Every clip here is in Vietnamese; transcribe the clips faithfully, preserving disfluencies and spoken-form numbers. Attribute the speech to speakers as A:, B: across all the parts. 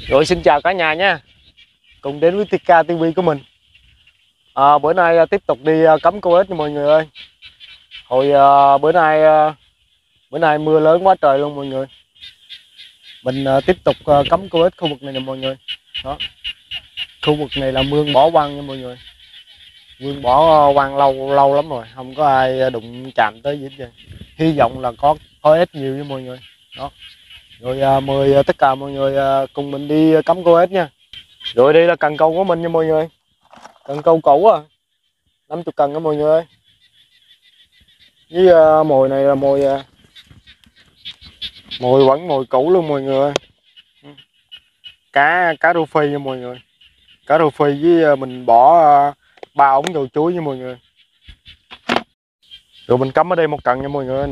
A: Rồi xin chào cả nhà nha, cùng đến với tê ca ti vi của mình. À, bữa nay à, tiếp tục đi à, cắm câu ếch nha mọi người ơi. Hồi à, bữa nay à, bữa nay mưa lớn quá trời luôn mọi người. Mình à, tiếp tục à, cắm câu ếch khu vực này nè mọi người. Đó, khu vực này là mương bỏ quăng nha mọi người. Mương bỏ à, quăng lâu lâu lắm rồi, không có ai đụng chạm tới gì hết trơn. Hy vọng là có có ếch nhiều nha mọi người. Đó. Rồi à, mời à, tất cả mọi người à, cùng mình đi à, cắm câu ếch nha. Rồi đây là cần câu của mình nha mọi người. Cần câu cũ à, năm mươi cần đó mọi người ơi. Với uh, mồi này là mồi uh, mồi vẫn mồi cũ luôn mọi người ơi. Cá cá rô phi nha mọi người. Cá rô phi với uh, mình bỏ uh, ba ống dầu chuối nha mọi người. Rồi mình cắm ở đây một cần nha mọi người nè.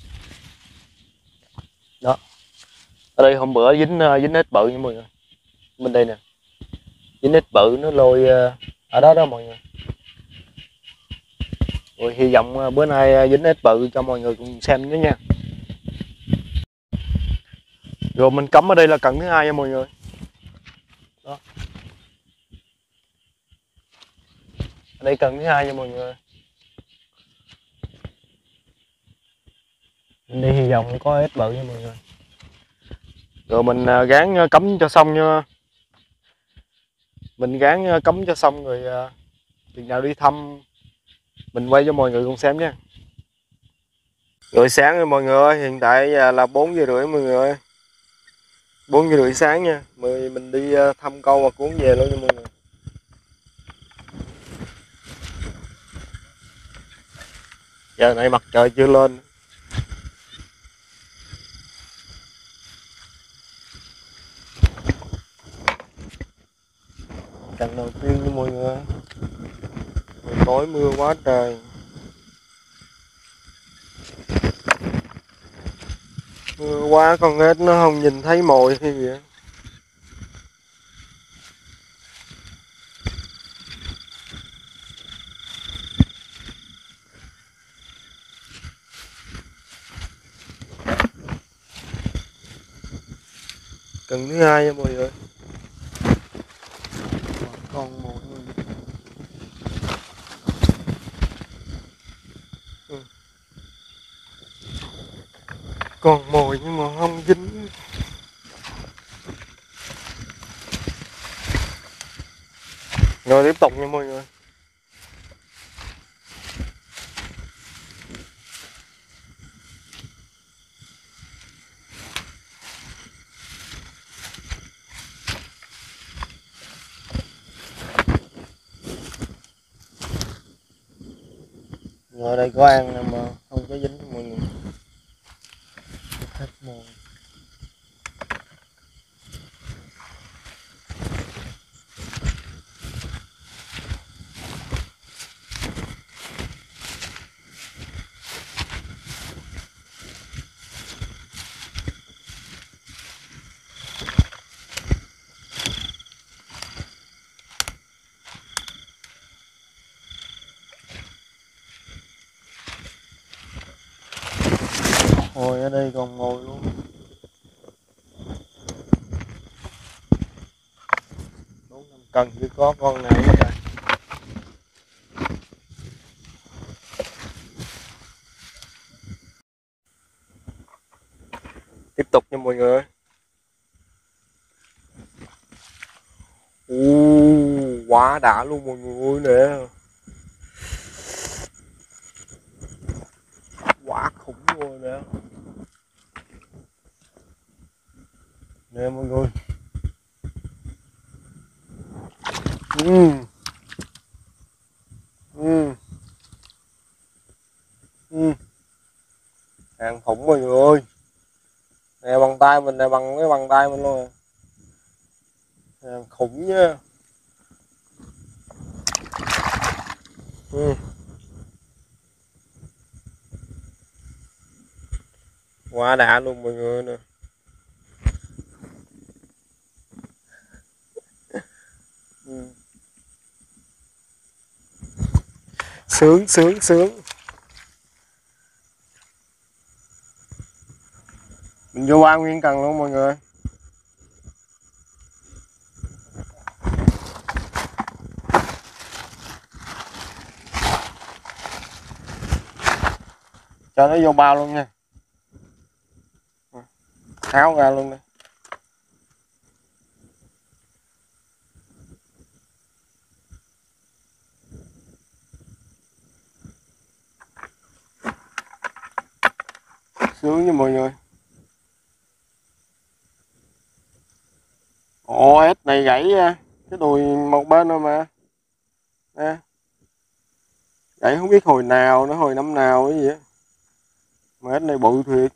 A: Đó. Ở đây hôm bữa dính uh, dính ếch bự nha mọi người. Bên đây nè. Dính ếch bự nó lôi uh, ở đó đó mọi người. Rồi hy vọng uh, bữa nay uh, dính ếch bự cho mọi người cùng xem nữa nha. Rồi mình cắm ở đây là cần thứ hai nha mọi người. Đó. Ở đây cần thứ hai nha mọi người. Mình đi hy vọng có ếch bự nha mọi người. Rồi mình uh, gán uh, cắm cho xong nha. Mình gán uh, cắm cho xong rồi uh, chừng nào đi thăm mình quay cho mọi người cùng xem nha. Rồi sáng rồi mọi người ơi, hiện tại là bốn giờ rưỡi mọi người ơi. bốn giờ rưỡi sáng nha. Mời mình đi thăm câu và cuốn về luôn nha mọi người. Giờ này mặt trời chưa lên. Trận đầu tiên nha mọi người ơi. Tối mưa quá trời. Mưa quá con ếch nó không nhìn thấy mồi hay gì vậy. Cần thứ hai nha mọi người. Con mồi. Ừ. Còn mồi nhưng mà không dính. Rồi tiếp tục nha mọi người. Ngồi đây có ăn nè mà không có dính mọi người. Hết mồi. Mồi ở đây còn mồi luôn. Bốn năm cần chứ có con nào hết rồi. Tiếp tục nha mọi người. Ồ, quá đã luôn mọi người nè. Quá khủng luôn nè. Nè mọi người. Ừ. Ừ. Ừ. Hàng khủng mọi người ơi. Nè bằng tay mình nè, bằng cái bằng tay mình luôn. Hàng khủng nha. Ừ. Quá đã luôn mọi người nè. Ừ. Sướng sướng sướng. Mình vô ba nguyên cần luôn mọi người. cho nó vô bao luôn nha, tháo ra luôn đi. Sướng nha mọi người. Ồ, ếch này gãy cái đùi một bên rồi mà nè, gãy không biết hồi nào nữa, hồi năm nào cái gì á, mà ếch này bự thiệt.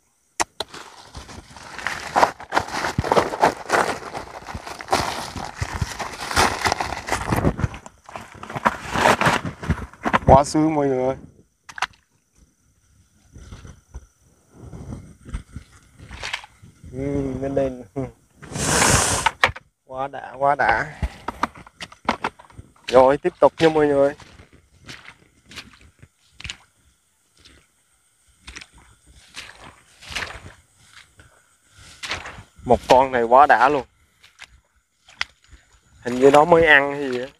A: Quá sướng mọi người ơi. Ừ, bên đây quá đã, quá đã. Rồi tiếp tục nha mọi người. Một con này quá đã luôn, hình như nó mới ăn hay gì á,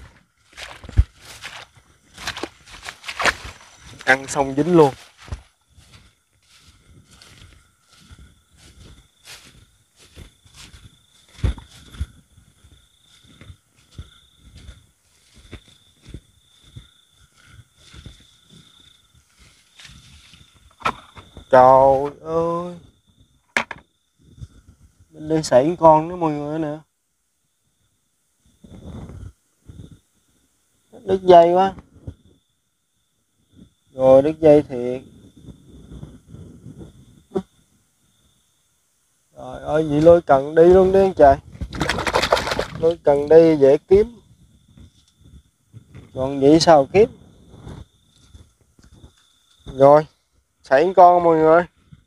A: ăn xong dính luôn. Trời ơi, bên đây xảy con nữa mọi người nè, đứt dây quá. Rồi đứt dây thiệt. Trời ơi, vậy lôi cần đi luôn đi trời, lôi cần đi dễ kiếm, còn vậy sao kiếm. Rồi xảy con mọi người,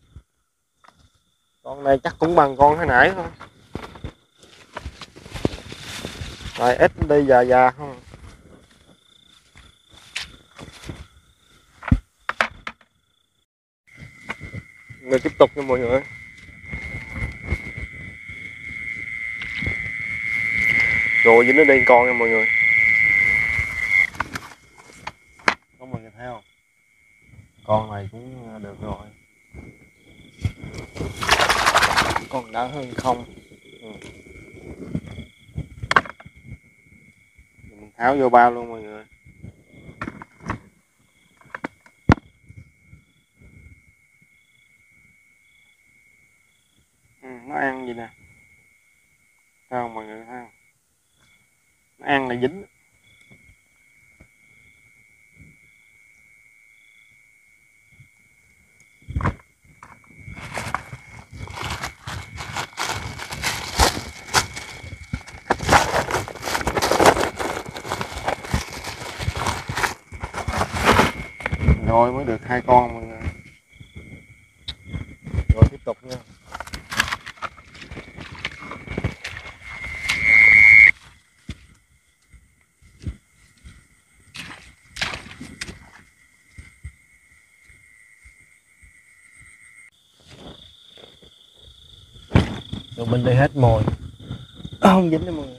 A: con này chắc cũng bằng con hồi nãy thôi. Rồi ít đi già già không. Rồi tiếp tục nha mọi người. Rồi dính nó đi con nha mọi người. Có mọi người thấy không? Con này cũng được rồi. Còn đỡ hơn không. Ừ. Mình tháo vô bao luôn mọi người. Ừ, nó ăn gì nè. Thấy không mọi người thấy không? Nó ăn là dính. Rồi mới được hai con mọi người. Rồi tiếp tục nha. Rồi bên đây hết mồi. À, không dính đấy mọi người.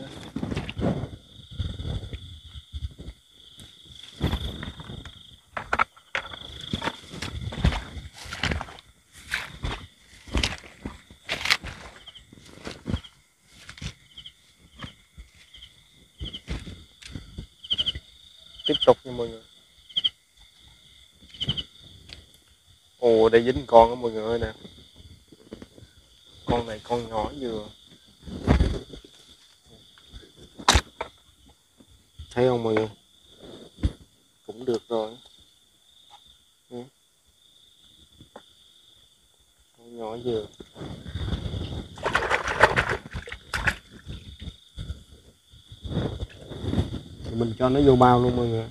A: Tiếp tục nha mọi người. Ồ, đây dính con đó mọi người ơi nè. Con này con nhỏ vừa. Thấy không mọi người? Cũng được rồi. Ừ. Con nhỏ vừa. Thì mình cho nó vô bao luôn mọi người.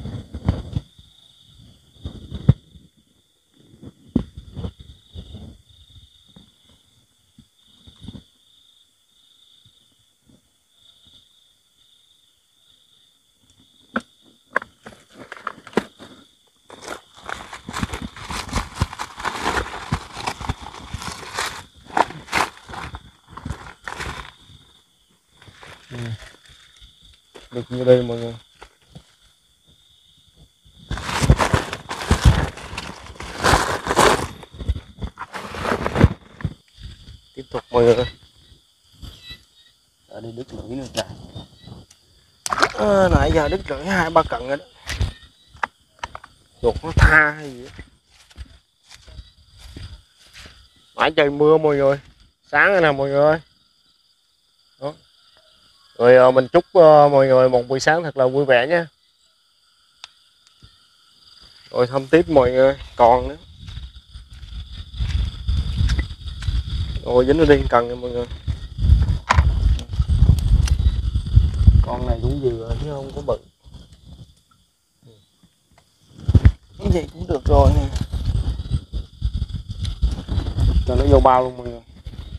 A: Ừ. Được như đây mọi người. Tiếp tục mọi người.
B: Ở đây đứt lưỡi nữa trời.
A: À, nãy giờ đứt lưỡi hai ba cận rồi đó. Chuột nó tha hay gì đó. Nãy trời mưa mọi người, sáng rồi nè mọi người ơi. Đó. Rồi mình chúc uh, mọi người một buổi sáng thật là vui vẻ nhé. Rồi thăm tiếp mọi người, còn nữa. Rồi dính nó đi cần nha mọi người.
B: Con này cũng vừa chứ không có bự.
A: Cái gì cũng được rồi nè. Cho nó vô bao luôn mọi người.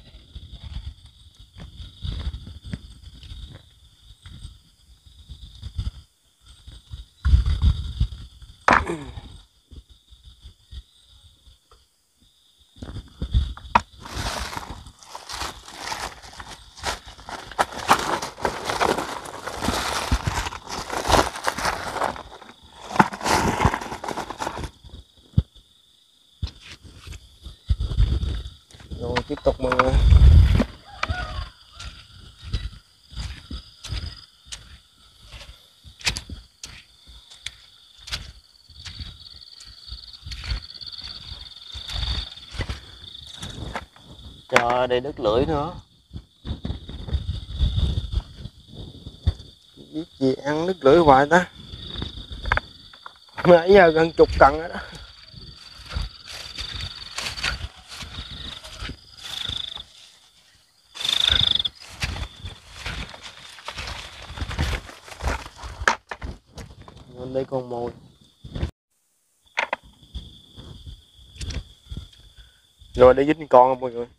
A: Rồi tiếp tục mọi người.
B: Trời, đây đứt lưỡi nữa.
A: Biết gì ăn đứt lưỡi hoài ta. Nãy giờ gần chục cận rồi đó. Bên đây con mồi. Rồi để dính con không mọi người.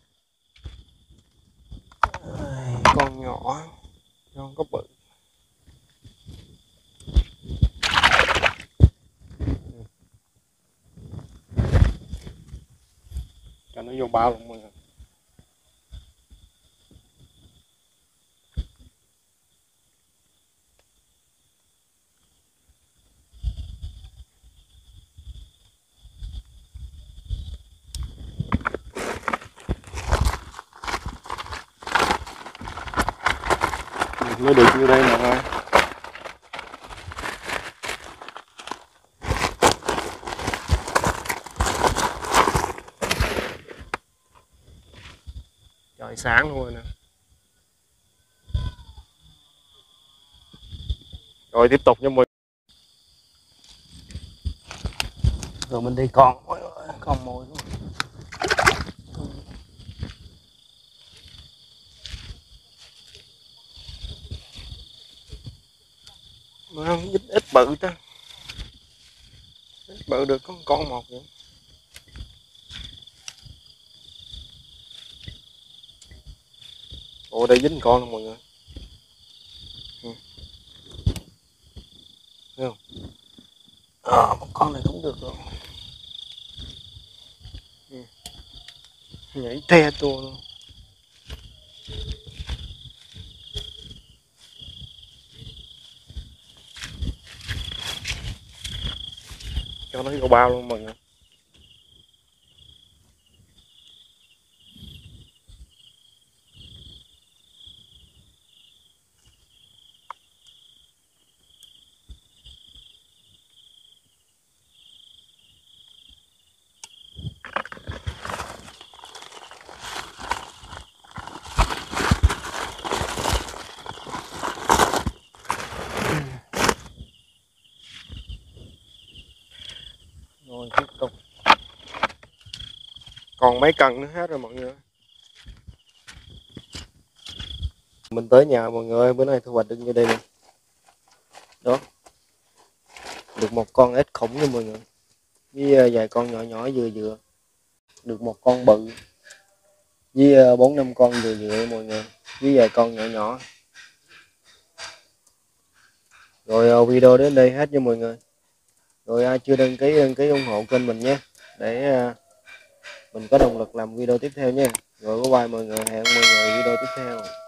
A: Con nhỏ, con có bự. Cho nó vô bao luôn mọi người. Mới được như đây nè thôi. Trời sáng luôn rồi nè. Rồi tiếp tục nha mọi người.
B: Rồi mình đi con. Con mồi luôn.
A: Mà ít, ít bự ta. Ít bự được có con một vậy. Ồ đây dính con luôn mọi người. Ừ. Thấy không? À, một con này cũng được rồi. Ừ. Nhảy tre tua luôn. Cho nó vô bao luôn mọi người. Rồi tiếp tục. Còn mấy cần nữa hết rồi mọi người. Mình tới nhà mọi người ơi, bữa nay thu hoạch được như đây nè. Đó. Được một con ếch khủng nha mọi người. Với vài con nhỏ nhỏ vừa vừa. Được một con bự. Với bốn năm con vừa vừa mọi người. Với vài con nhỏ nhỏ. Rồi video đến đây hết nha mọi người. Rồi ai chưa đăng ký đăng ký ủng hộ kênh mình nhé. Để mình có động lực làm video tiếp theo nha. Rồi bye bye mọi người, hẹn mọi người video tiếp theo.